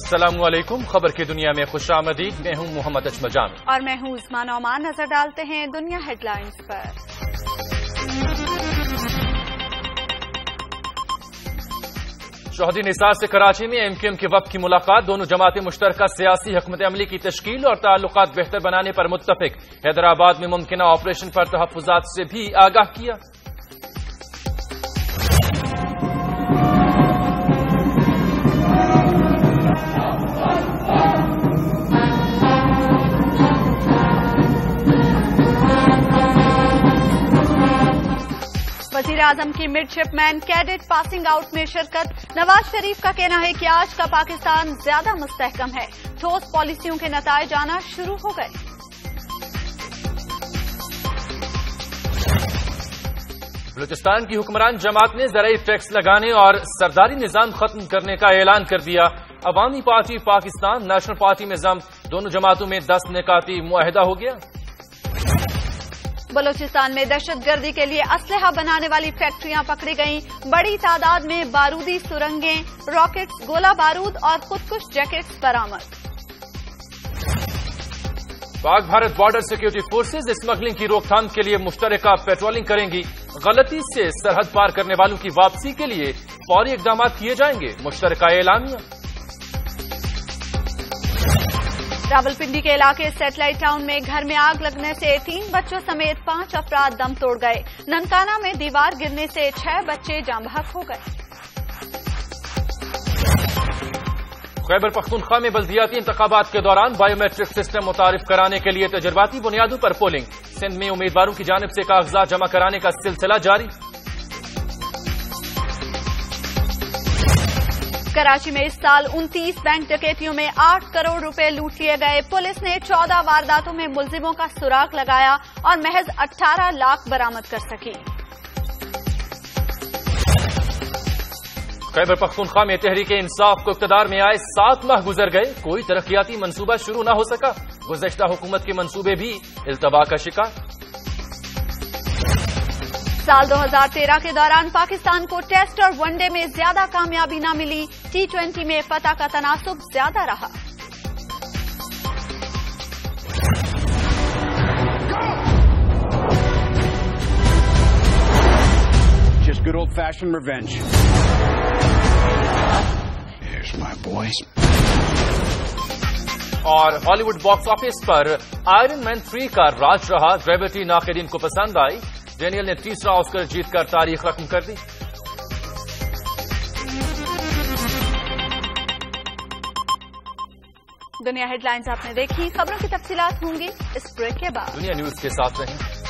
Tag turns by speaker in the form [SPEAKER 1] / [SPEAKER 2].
[SPEAKER 1] السلام علیکم، خبر کی دنیا میں خوش آمدید۔ میں ہوں محمد اجمل جان
[SPEAKER 2] اور میں ہوں عثمان نعمان۔ نظر ڈالتے ہیں دنیا ہیڈ لائنز پر۔
[SPEAKER 1] شہدی نثار سے کراچی میں ایم کیو ایم کے وفد کی ملاقات، دونوں جماعتیں مشترکہ سیاسی حکمت عملی کی تشکیل اور تعلقات بہتر بنانے پر متفق۔ حیدرآباد میں ممکنہ آپریشن پر تحفظات سے بھی آگاہ کیا۔
[SPEAKER 2] وزیر اعظم کی midshipman cadet passing out میں شرکت۔ نواز شریف کا کہنا ہے کہ آج کا پاکستان زیادہ مستحکم ہے، ٹھوس پالیسیوں کے نتائج آنا شروع ہو گئے۔
[SPEAKER 1] بلوچستان کی حکمران جماعت نے زرعی ٹیکس لگانے اور سرداری نظام ختم کرنے کا اعلان کر دیا۔ عوامی پارٹی پاکستان، نیشنل پارٹی میں ضم، دونوں جماعتوں میں 10 نکاتی معاہدہ ہو گیا۔
[SPEAKER 2] بلوچستان میں دہشت گردی کے لیے اسلحہ بنانے والی فیکٹریاں پکڑی گئیں، بڑی تعداد میں بارودی سرنگیں، راکٹس، گولہ بارود اور خودکش جیکٹس برآمد۔
[SPEAKER 1] Pak Bharat border security forces smuggling کی روک تھام کے لیے مشترکہ پیٹرولنگ کریں گی۔ غلطی سے سرحد پار کرنے والوں کی واپسی کے لیے فوری اقدامات کیے جائیں گے، مشترکہ اعلامیہ۔
[SPEAKER 2] راولپنڈی کے علاقے سیٹلائٹ ٹاؤن میں گھر میں آگ لگنے سے 3 بچوں سمیت 5 افراد دم توڑ گئے۔ ننکانہ میں دیوار گرنے سے 6 بچے جاں بحق ہو گئے۔
[SPEAKER 1] خیبر پختونخوا میں بلدیاتی انتخابات کے دوران بائیو میٹرک سسٹم متعارف کرانے کے لیے تجرباتی بنیادوں پر پولنگ۔ سندھ میں امیدواروں کی جانب سے کاغذات جمع کرانے کا سلسلہ جاری۔
[SPEAKER 2] کراچی میں اس سال 29 بینک ڈکیتیوں میں 8 کروڑ روپے لوٹ لیے گئے۔ پولیس نے 14 وارداتوں میں ملزموں کا سراغ لگایا اور محض 18 لاکھ برآمد کر سکی۔
[SPEAKER 1] خیبر پختونخوا میں تحریک انصاف کو اقتدار میں آئے 7 ماہ گزر گئے، کوئی ترقیاتی منصوبہ شروع نہ ہو سکا۔ گزشتہ حکومت کے منصوبے بھی التوا کا شکار۔
[SPEAKER 2] سال 2013 کے دوران پاکستان کو ٹیسٹ اور ون ڈے میں زیادہ کامیابی نہ ملی، T20 میں فتح کا تناسب زیادہ رہا۔
[SPEAKER 3] Just good old-fashioned revenge. There's my boys.
[SPEAKER 1] اور ہالی ووڈ باکس آفس پر آئرن مین 3 کا راج رہا، گریوٹی ناقدین کو پسند آئی۔ ڈینیل نے تیسرا آسکر جیت کر تاریخ رقم کر دی۔
[SPEAKER 2] دنیا ہیڈ لائنز آپ نے دیکھی، خبروں کی تفصیلات ہوں گی اس بریک کے بعد۔
[SPEAKER 1] دنیا نیوز کے ساتھ رہیں۔